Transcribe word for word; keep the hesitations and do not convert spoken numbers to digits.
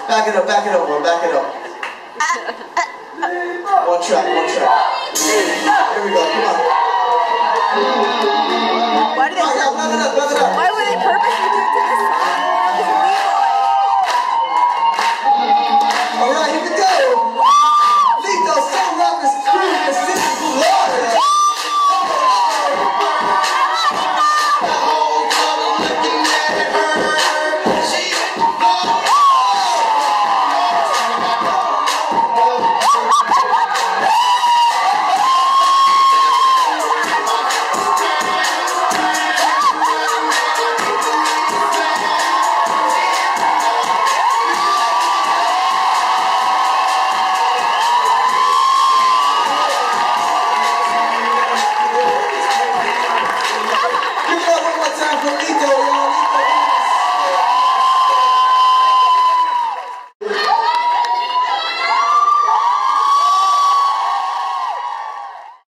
Back it up, back it up, bro, back it up. One track, one track. Here we go, come on. Why do they, oh, yeah, plug it up, plug it up. why would they purposely do